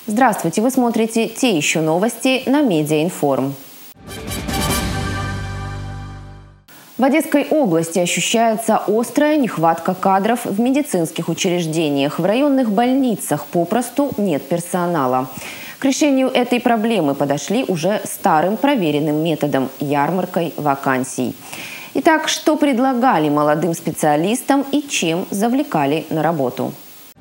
Здравствуйте! Вы смотрите «Те еще новости» на Медиаинформ. В Одесской области ощущается острая нехватка кадров в медицинских учреждениях. В районных больницах попросту нет персонала. К решению этой проблемы подошли уже старым проверенным методом – ярмаркой вакансий. Итак, что предлагали молодым специалистам и чем завлекали на работу?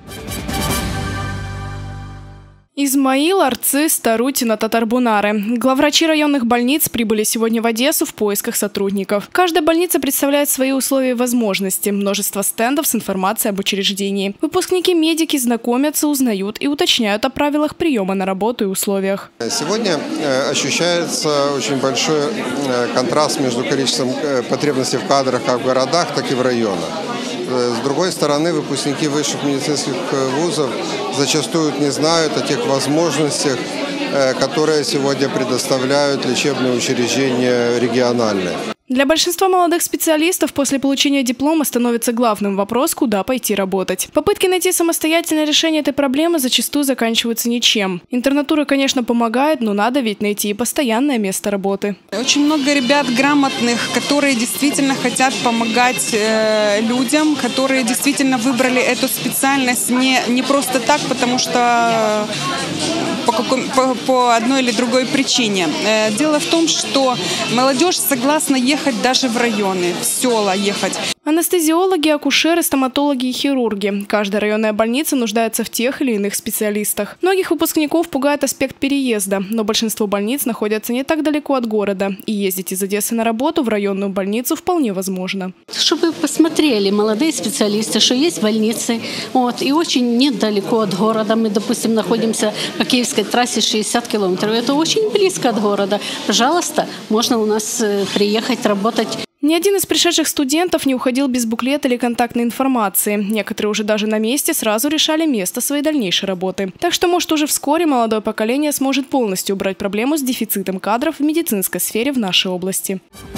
Измаил, Арцы, Старутино, Татарбунары. Главврачи районных больниц прибыли сегодня в Одессу в поисках сотрудников. Каждая больница представляет свои условия и возможности. Множество стендов с информацией об учреждении. Выпускники-медики знакомятся, узнают и уточняют о правилах приема на работу и условиях. Сегодня ощущается очень большой контраст между количеством потребностей в кадрах как в городах, так и в районах. С другой стороны, выпускники высших медицинских вузов зачастую не знают о тех возможностях, которые сегодня предоставляют лечебные учреждения региональные. Для большинства молодых специалистов после получения диплома становится главным вопрос, куда пойти работать. Попытки найти самостоятельное решение этой проблемы зачастую заканчиваются ничем. Интернатура, конечно, помогает, но надо ведь найти и постоянное место работы. Очень много ребят грамотных, которые действительно хотят помогать людям, которые действительно выбрали эту специальность не просто так, потому что по одной или другой причине. Дело в том, что молодежь согласна ехать даже в районы, в села ехать. Анестезиологи, акушеры, стоматологи и хирурги. Каждая районная больница нуждается в тех или иных специалистах. Многих выпускников пугает аспект переезда, но большинство больниц находятся не так далеко от города. И ездить из Одессы на работу в районную больницу вполне возможно. Чтобы посмотрели молодые специалисты, что есть больницы, и очень недалеко от города. Мы, допустим, находимся по Киевской трассе 60 километров. Это очень близко от города. Пожалуйста, можно у нас приехать работать. Ни один из пришедших студентов не уходил без буклета или контактной информации. Некоторые уже даже на месте сразу решали место своей дальнейшей работы. Так что, может, уже вскоре молодое поколение сможет полностью убрать проблему с дефицитом кадров в медицинской сфере в нашей области.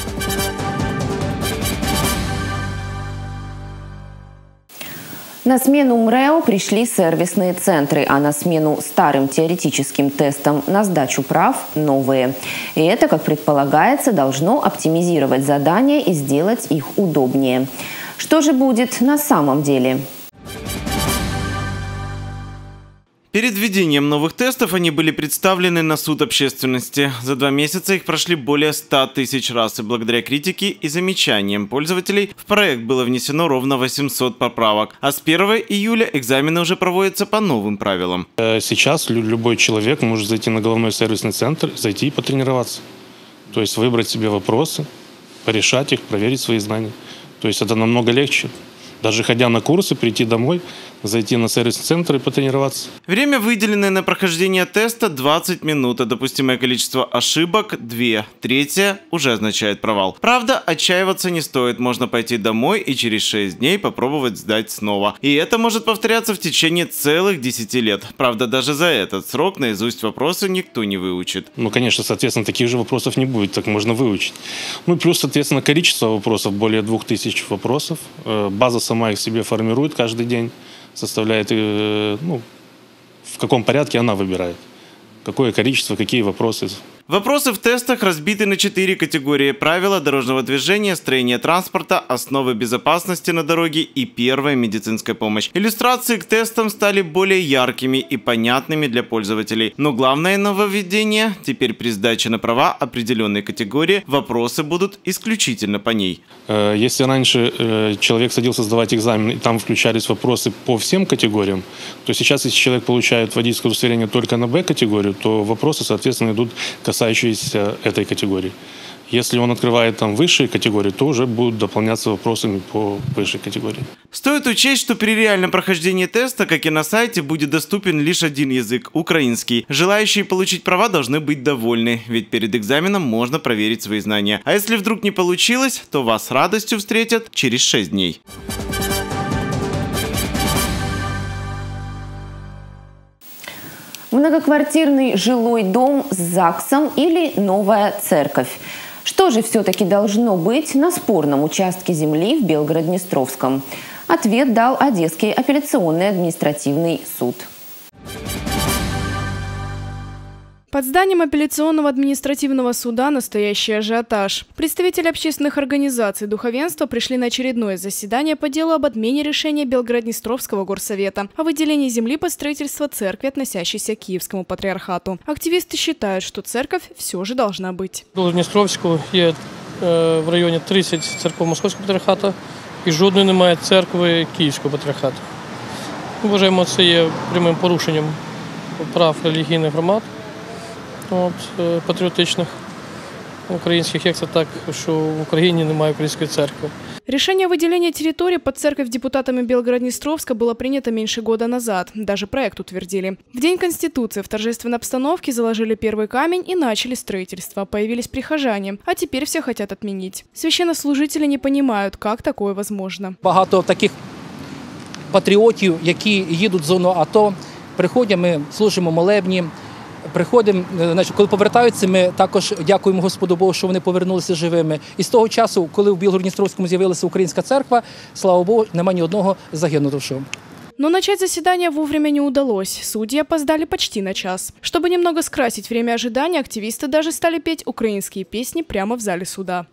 На смену МРЭО пришли сервисные центры, а на смену старым теоретическим тестам на сдачу прав – новые. И это, как предполагается, должно оптимизировать задания и сделать их удобнее. Что же будет на самом деле? Перед введением новых тестов они были представлены на суд общественности. За 2 месяца их прошли более 100 тысяч раз, и благодаря критике и замечаниям пользователей в проект было внесено ровно 800 поправок. А с 1 июля экзамены уже проводятся по новым правилам. Сейчас любой человек может зайти на головной сервисный центр, зайти и потренироваться. То есть выбрать себе вопросы, порешать их, проверить свои знания. То есть это намного легче. Даже ходя на курсы, прийти домой, зайти на сервисный центр и потренироваться. Время, выделенное на прохождение теста, 20 минут, а допустимое количество ошибок – 2. Третья уже означает провал. Правда, отчаиваться не стоит. Можно пойти домой и через 6 дней попробовать сдать снова. И это может повторяться в течение целых 10 лет. Правда, даже за этот срок наизусть вопросы никто не выучит. Конечно, соответственно, таких же вопросов не будет, так можно выучить. Плюс, соответственно, количество вопросов, более 2000 вопросов. База сама их себе формирует каждый день. Составляет, в каком порядке она выбирает, какое количество, какие вопросы. Вопросы в тестах разбиты на 4 категории: правила дорожного движения, строение транспорта, основы безопасности на дороге и первая медицинская помощь. Иллюстрации к тестам стали более яркими и понятными для пользователей. Но главное нововведение – теперь при сдаче на права определенной категории вопросы будут исключительно по ней. Если раньше человек садился сдавать экзамен, и там включались вопросы по всем категориям, то сейчас, если человек получает водительское удостоверение только на Б-категорию, то вопросы, соответственно, идут касающиеся этой категории. Если он открывает там высшие категории, то уже будут дополняться вопросами по высшей категории. Стоит учесть, что при реальном прохождении теста, как и на сайте, будет доступен лишь один язык – украинский. Желающие получить права должны быть довольны, ведь перед экзаменом можно проверить свои знания. А если вдруг не получилось, то вас с радостью встретят через 6 дней. Многоквартирный жилой дом с ЗАГСом или новая церковь? Что же все-таки должно быть на спорном участке земли в Белгород-Днестровском? Ответ дал Одесский апелляционный административный суд. Под зданием апелляционного административного суда настоящий ажиотаж. Представители общественных организаций духовенства пришли на очередное заседание по делу об отмене решения Белгород-Днестровского горсовета о выделении земли под строительство церкви, относящейся к Киевскому патриархату. Активисты считают, что церковь все же должна быть. В Дністровську є в районі 30 церков Московського патріархату і жодної немає церкви Київського патріархату. Ми вважаємо, це є прямим порушенням прав релігійних громад, патріотичних українських, як це так, що в Україні немає української церкви. Решение о выделении территории под церковь депутатами Белгород-Днестровска было принято меньше года назад. Даже проект утвердили. В День Конституции в торжественной обстановке заложили первый камень и начали строительство. Появились прихожане, а теперь все хотят отменить. Священнослужители не понимают, как такое возможно. Багато таких патріотів, які їдуть в зону АТО, приходять, ми служимо молебні. Приходимо, коли повертаються, ми також дякуємо Господу Богу, що вони повернулися живими. І з того часу, коли в Білгород-Дністровському з'явилася українська церква, слава Богу, немає ні одного загинувшого. Но начать заседание вовремя не удалось. Судьи опоздали почти на час. Чтобы немного скрасить время ожидания, активисты даже стали петь украинские песни прямо в зале суда.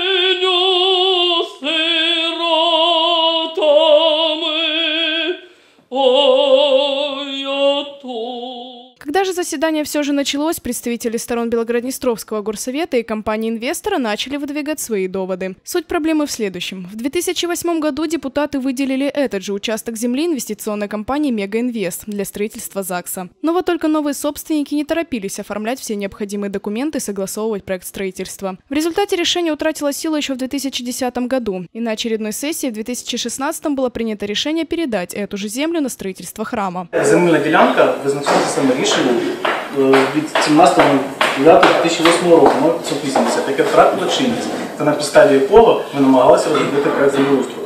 Когда же заседание все же началось, представители сторон Белгород-Днестровского горсовета и компании-инвестора начали выдвигать свои доводы. Суть проблемы в следующем. В 2008 году депутаты выделили этот же участок земли инвестиционной компании «Мегаинвест» для строительства ЗАГСа. Но вот только новые собственники не торопились оформлять все необходимые документы и согласовывать проект строительства. В результате решение утратило силу еще в 2010 году. И на очередной сессии в 2016 было принято решение передать эту же землю на строительство храма. Земельна ділянка визначалася саме рішенням від 17.09.2008 року, номер 580, яке втратило чинність, та на підставі якого ми намагалися розробити проект землеустрою.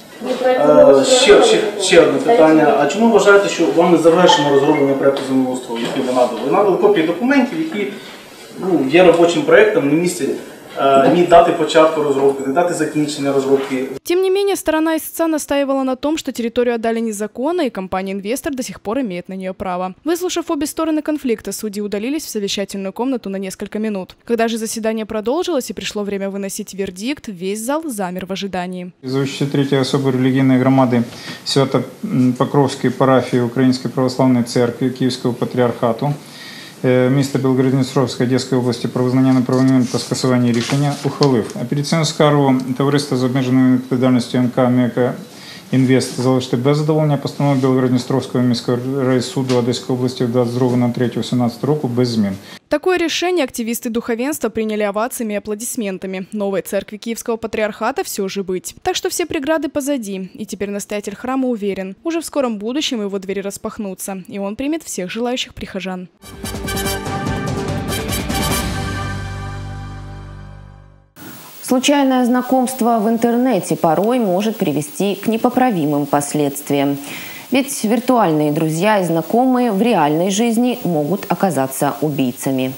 Ще одне питання. А чому вважаєте, що вам не завершено розроблення проекту землеустрою, який ви надали? Ви надали копії документів, які є робочим проектом, не містять ні даты початку разработки, ни даты закінчення разработки. Тем не менее, сторона истца настаивала на том, что территорию отдали незаконно, и компания-инвестор до сих пор имеет на нее право. Выслушав обе стороны конфликта, судьи удалились в совещательную комнату на несколько минут. Когда же заседание продолжилось и пришло время выносить вердикт, весь зал замер в ожидании. Завуючи третьей особой религийной громады Свято-Покровской парафии Украинской Православной Церкви Киевского Патріархату міста Белгород-Дністровська Одеської області про визнання неправомірним та скасування рішення ухвалив апеляційну скаргу товариства з обмеженою відповідальністю НК «Мегаінвест» залишити без задоволення, постанови Белгород-Дністровського міського райсуду Одеської області 22.03.2017 року без змін. Такое решение активисты духовенства приняли овациями и аплодисментами. Новой церкви Киевского патриархата все же быть. Так что все преграды позади. И теперь настоятель храма уверен, уже в скором будущем его двери распахнутся, и он примет всех желающих прихожан. Случайное знакомство в интернете порой может привести к непоправимым последствиям. Ведь виртуальные друзья и знакомые в реальной жизни могут оказаться убийцами.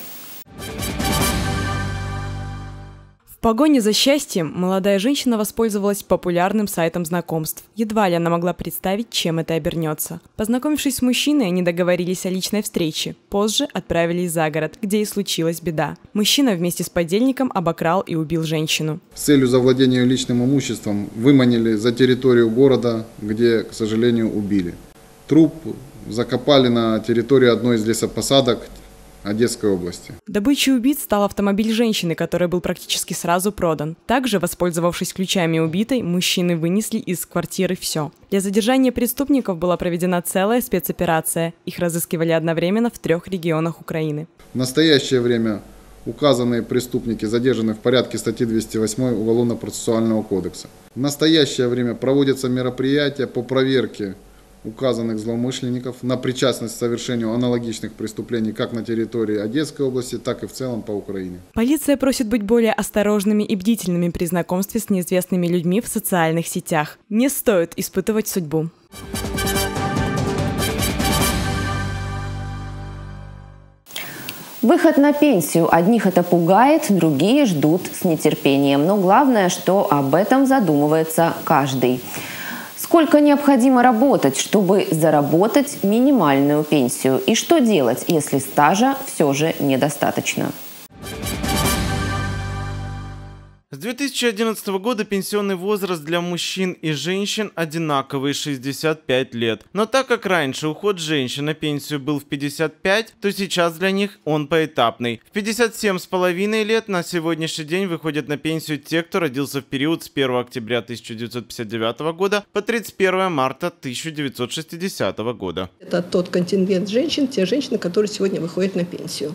В погоне за счастьем молодая женщина воспользовалась популярным сайтом знакомств. Едва ли она могла представить, чем это обернется. Познакомившись с мужчиной, они договорились о личной встрече. Позже отправились за город, где и случилась беда. Мужчина вместе с подельником обокрал и убил женщину. С целью завладения личным имуществом выманили за территорию города, где, к сожалению, убили. Труп закопали на территории одной из лесопосадок Одесской области. Добычей убийц стал автомобиль женщины, который был практически сразу продан. Также, воспользовавшись ключами убитой, мужчины вынесли из квартиры все. Для задержания преступников была проведена целая спецоперация. Их разыскивали одновременно в 3 регионах Украины. В настоящее время указанные преступники задержаны в порядке статьи 208 Уголовно-процессуального кодекса. В настоящее время проводятся мероприятия по проверке указанных злоумышленников на причастность к совершению аналогичных преступлений как на территории Одесской области, так и в целом по Украине. Полиция просит быть более осторожными и бдительными при знакомстве с неизвестными людьми в социальных сетях. Не стоит испытывать судьбу. Выход на пенсию. Одних это пугает, другие ждут с нетерпением. Но главное, что об этом задумывается каждый. Сколько необходимо работать, чтобы заработать минимальную пенсию? И что делать, если стажа все же недостаточно? С 2011 года пенсионный возраст для мужчин и женщин одинаковый – 65 лет. Но так как раньше уход женщин на пенсию был в 55, то сейчас для них он поэтапный. В 57,5 лет на сегодняшний день выходят на пенсию те, кто родился в период с 1 октября 1959 года по 31 марта 1960 года. Это тот контингент женщин, те женщины, которые сегодня выходят на пенсию.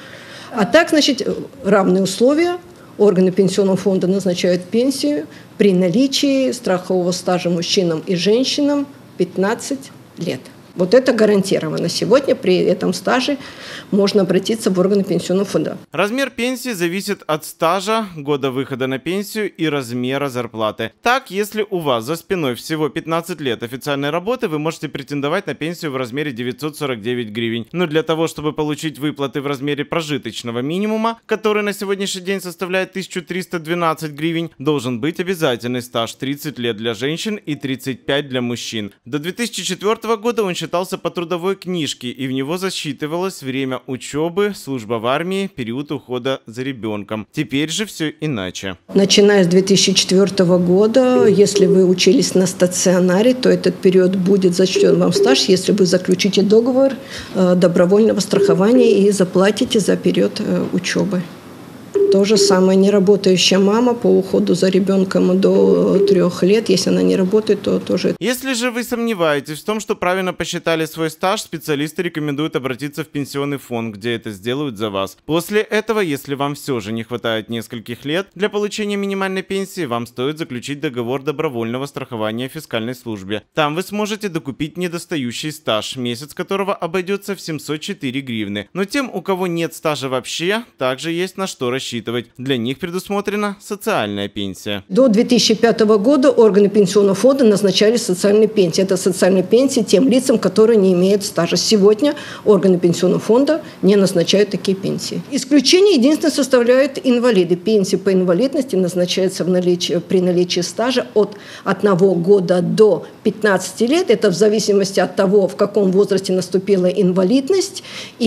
А так, значит, равные условия. Органы пенсионного фонда назначают пенсию при наличии страхового стажа мужчинам и женщинам 15 лет. Вот это гарантированно. Сегодня при этом стаже можно обратиться в органы пенсионного фонда. Размер пенсии зависит от стажа, года выхода на пенсию и размера зарплаты. Так, если у вас за спиной всего 15 лет официальной работы, вы можете претендовать на пенсию в размере 949 гривен. Но для того, чтобы получить выплаты в размере прожиточного минимума, который на сегодняшний день составляет 1312 гривен, должен быть обязательный стаж 30 лет для женщин и 35 для мужчин. До 2004 года он считался по трудовой книжке, и в него засчитывалось время учебы, служба в армии, период ухода за ребенком. Теперь же все иначе. Начиная с 2004 года, если вы учились на стационаре, то этот период будет зачтен вам стаж, если вы заключите договор добровольного страхования и заплатите за период учебы. То же самое неработающая мама по уходу за ребенком до 3 лет, если она не работает, то тоже. Если же вы сомневаетесь в том, что правильно посчитали свой стаж, специалисты рекомендуют обратиться в пенсионный фонд, где это сделают за вас. После этого, если вам все же не хватает нескольких лет для получения минимальной пенсии, вам стоит заключить договор добровольного страхования в фискальной службе. Там вы сможете докупить недостающий стаж, месяц которого обойдется в 704 гривны. Но тем, у кого нет стажа вообще, также есть на что рассчитывать. Для них предусмотрена социальная пенсия. До 2005 года органы пенсионного фонда назначали социальные пенсии. Это социальные пенсии тем лицам, которые не имеют стажа. Сегодня органы пенсионного фонда не назначают такие пенсии. Исключение единственное составляют инвалиды. Пенсии по инвалидности назначаются при наличии стажа от 1 года до 15 лет. Это в зависимости от того, в каком возрасте наступила инвалидность,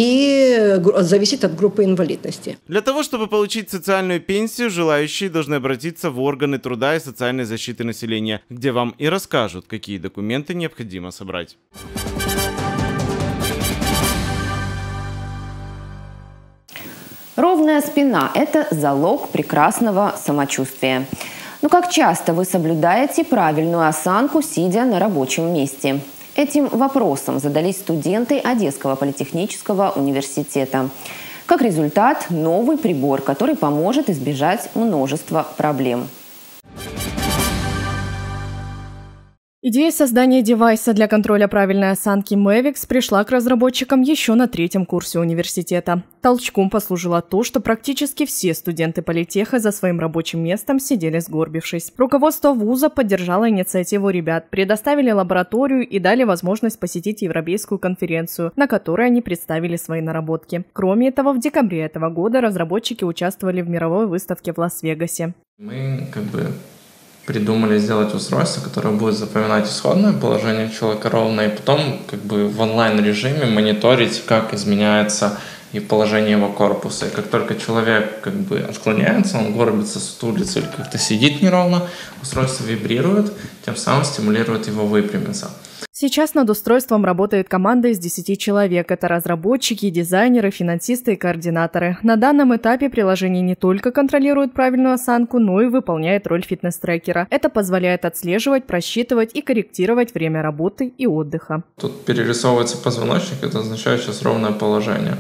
и зависит от группы инвалидности. Для того, чтобы получить социальную пенсию, желающие должны обратиться в органы труда и социальной защиты населения, где вам и расскажут, какие документы необходимо собрать. Ровная спина – это залог прекрасного самочувствия. Но как часто вы соблюдаете правильную осанку, сидя на рабочем месте? Этим вопросом задались студенты Одесского политехнического университета. Как результат, новый прибор, который поможет избежать множества проблем. Идея создания девайса для контроля правильной осанки Mavix пришла к разработчикам еще на 3-м курсе университета. Толчком послужило то, что практически все студенты политеха за своим рабочим местом сидели сгорбившись. Руководство вуза поддержало инициативу ребят, предоставили лабораторию и дали возможность посетить европейскую конференцию, на которой они представили свои наработки. Кроме этого, в декабре этого года разработчики участвовали в мировой выставке в Лас-Вегасе. Мы придумали сделать устройство, которое будет запоминать исходное положение человека ровно, и потом в онлайн-режиме мониторить, как изменяется и положение его корпуса. И как только человек отклоняется, он горбится, сутулится или как-то сидит неровно, устройство вибрирует, тем самым стимулирует его выпрямиться. Сейчас над устройством работает команда из 10 человек. Это разработчики, дизайнеры, финансисты и координаторы. На данном этапе приложение не только контролирует правильную осанку, но и выполняет роль фитнес-трекера. Это позволяет отслеживать, просчитывать и корректировать время работы и отдыха. Тут перерисовывается позвоночник, это означает сейчас ровное положение.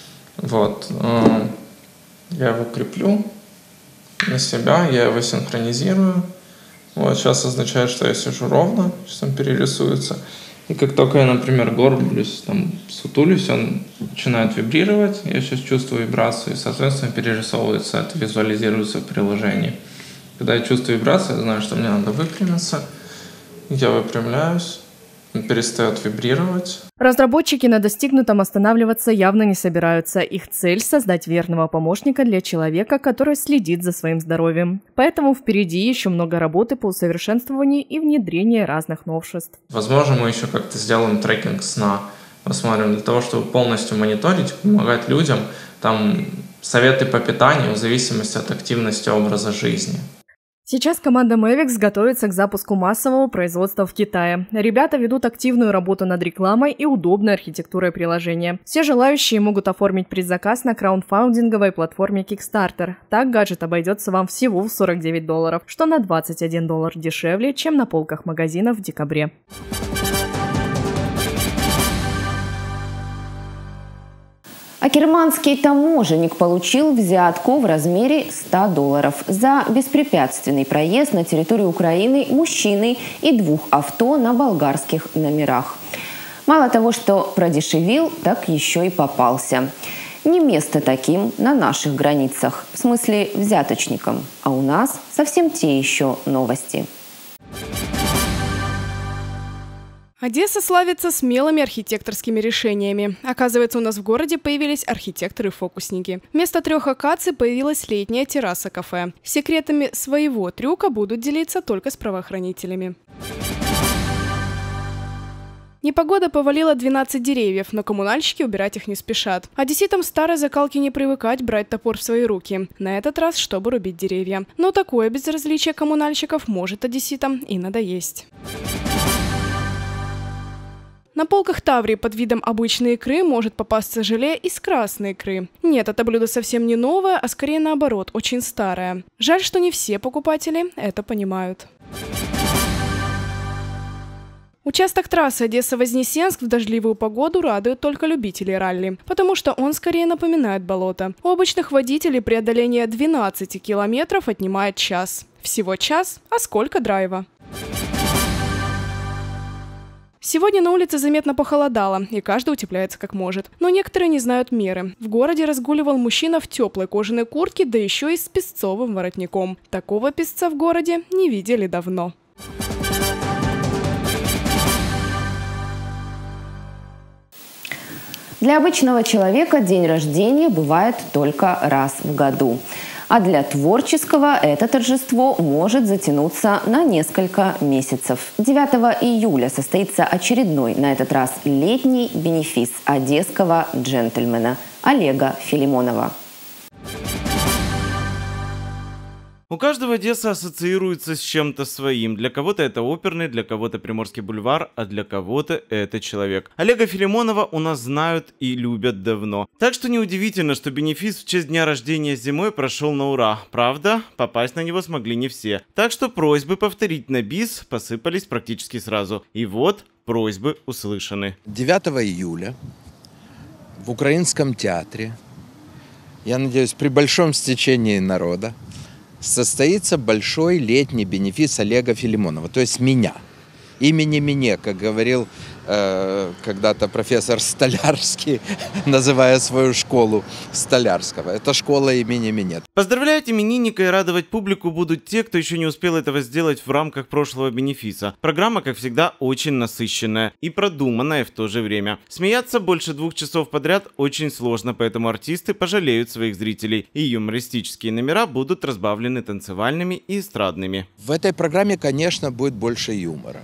Я его креплю на себя, я его синхронизирую. Сейчас означает, что я сижу ровно, сейчас он перерисуется. И как только я, например, горблюсь, сутулюсь, он начинает вибрировать, я сейчас чувствую вибрацию, и, соответственно, перерисовывается, это визуализируется в приложении. Когда я чувствую вибрацию, я знаю, что мне надо выпрямиться, я выпрямляюсь, перестает вибрировать. Разработчики на достигнутом останавливаться явно не собираются. Их цель – создать верного помощника для человека, который следит за своим здоровьем. Поэтому впереди еще много работы по усовершенствованию и внедрению разных новшеств. Возможно, мы еще как-то сделаем трекинг сна. Посмотрим, для того, чтобы полностью мониторить, помогать людям, там советы по питанию в зависимости от активности образа жизни. Сейчас команда Mavix готовится к запуску массового производства в Китае. Ребята ведут активную работу над рекламой и удобной архитектурой приложения. Все желающие могут оформить предзаказ на краундфандинговой платформе Kickstarter. Так гаджет обойдется вам всего в $49, что на $21 дешевле, чем на полках магазинов в декабре. Акерманский таможенник получил взятку в размере $100 за беспрепятственный проезд на территорию Украины мужчины и 2 авто на болгарских номерах. Мало того, что продешевил, так еще и попался. Не место таким на наших границах, в смысле взяточникам. А у нас совсем те еще новости. Одесса славится смелыми архитекторскими решениями. Оказывается, у нас в городе появились архитекторы-фокусники. Вместо 3 акаций появилась летняя терраса-кафе. Секретами своего трюка будут делиться только с правоохранителями. Непогода повалила 12 деревьев, но коммунальщики убирать их не спешат. Одесситам старой закалки не привыкать брать топор в свои руки. На этот раз, чтобы рубить деревья. Но такое безразличие коммунальщиков может одесситам и надоесть. На полках Таврии под видом обычной икры может попасться желе из красной икры. Нет, это блюдо совсем не новое, а скорее наоборот, очень старое. Жаль, что не все покупатели это понимают. Участок трассы Одесса-Вознесенск в дождливую погоду радует только любителей ралли, потому что он скорее напоминает болото. У обычных водителей преодоление 12 километров отнимает час. Всего час, а сколько драйва? Сегодня на улице заметно похолодало, и каждый утепляется как может. Но некоторые не знают меры. В городе разгуливал мужчина в теплой кожаной куртке, да еще и с песцовым воротником. Такого песца в городе не видели давно. Для обычного человека день рождения бывает только раз в году. А для творческого это торжество может затянуться на несколько месяцев. 9 июля состоится очередной, на этот раз летний бенефис одесского джентльмена Олега Филимонова. У каждого Одесса ассоциируется с чем-то своим. Для кого-то это оперный, для кого-то Приморский бульвар, а для кого-то это человек. Олега Филимонова у нас знают и любят давно. Так что неудивительно, что бенефис в честь дня рождения зимой прошел на ура. Правда, попасть на него смогли не все. Так что просьбы повторить на бис посыпались практически сразу. И вот просьбы услышаны. 9 июля в Украинском театре, я надеюсь, при большом стечении народа, состоится большой летний бенефис Олега Филимонова, то есть меня. Имени мне, как говорил когда-то профессор Столярский, называя свою школу Столярского. Это школа имени меня. Поздравлять именинника и радовать публику будут те, кто еще не успел этого сделать в рамках прошлого бенефиса. Программа, как всегда, очень насыщенная и продуманная в то же время. Смеяться больше 2 часов подряд очень сложно, поэтому артисты пожалеют своих зрителей, и юмористические номера будут разбавлены танцевальными и эстрадными. В этой программе, конечно, будет больше юмора.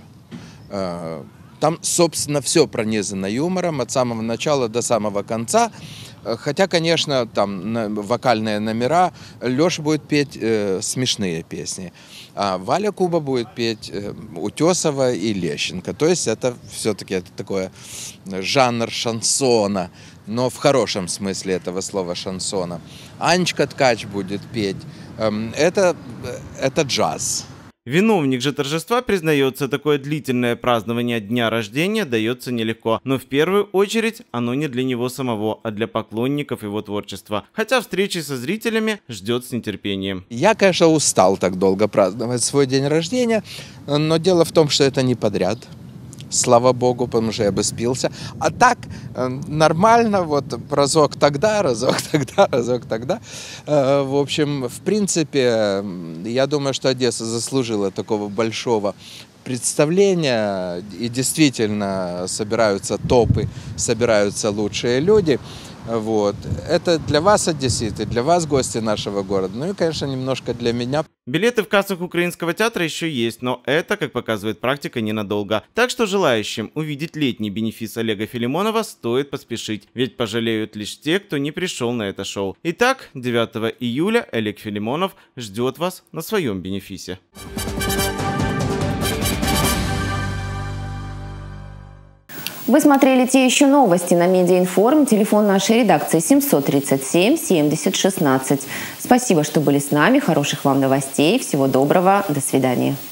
Там, собственно, все пронизано юмором от самого начала до самого конца. Хотя, конечно, там вокальные номера. Леша будет петь смешные песни. А Валя Куба будет петь Утесова и Лещенко. То есть это все-таки это такой жанр шансона, но в хорошем смысле этого слова шансона. Анечка Ткач будет петь. Это джаз. Виновник же торжества признается, такое длительное празднование дня рождения дается нелегко. Но в первую очередь оно не для него самого, а для поклонников его творчества. Хотя встречи со зрителями ждет с нетерпением. Я, конечно, устал так долго праздновать свой день рождения, но дело в том, что это не подряд. Слава богу, потому что я бы спился. А так, нормально, вот разок тогда, разок тогда, разок тогда. В общем, в принципе, я думаю, что Одесса заслужила такого большого представления, и действительно собираются топы, собираются лучшие люди. Вот. Это для вас, одесситы, для вас, гости нашего города, ну и, конечно, немножко для меня. Билеты в кассах Украинского театра еще есть, но это, как показывает практика, ненадолго. Так что желающим увидеть летний бенефис Олега Филимонова стоит поспешить, ведь пожалеют лишь те, кто не пришел на это шоу. Итак, 9 июля Олег Филимонов ждет вас на своем бенефисе. Вы смотрели те еще новости на Медиаинформ. Телефон нашей редакции 737 70 16. Спасибо, что были с нами. Хороших вам новостей. Всего доброго. До свидания.